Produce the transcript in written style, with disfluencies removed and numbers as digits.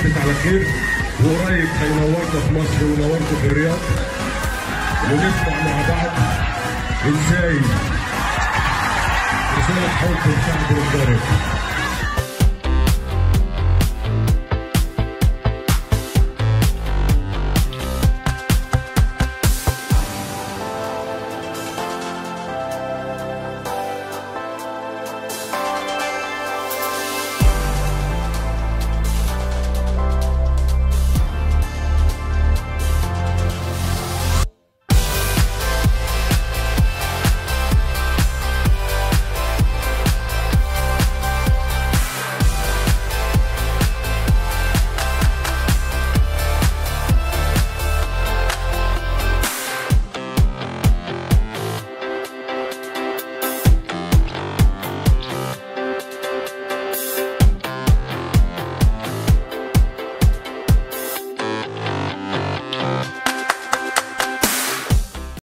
عدت على خير، وقريب هينورنا في مصر ونوركم في الرياض، ونسمع مع بعض ازاي رسالة حب لشعب الضارب.